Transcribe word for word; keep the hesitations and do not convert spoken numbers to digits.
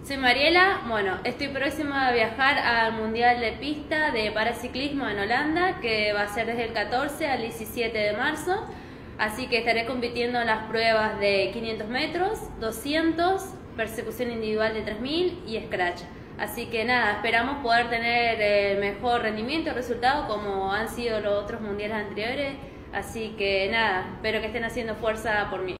Soy Mariela, bueno, estoy próxima a viajar al Mundial de Pista de Paraciclismo en Holanda, que va a ser desde el catorce al diecisiete de marzo, así que estaré compitiendo en las pruebas de quinientos metros, doscientos, persecución individual de tres mil y scratch. Así que nada, esperamos poder tener el mejor rendimiento y resultado como han sido los otros mundiales anteriores, así que nada, espero que estén haciendo fuerza por mí.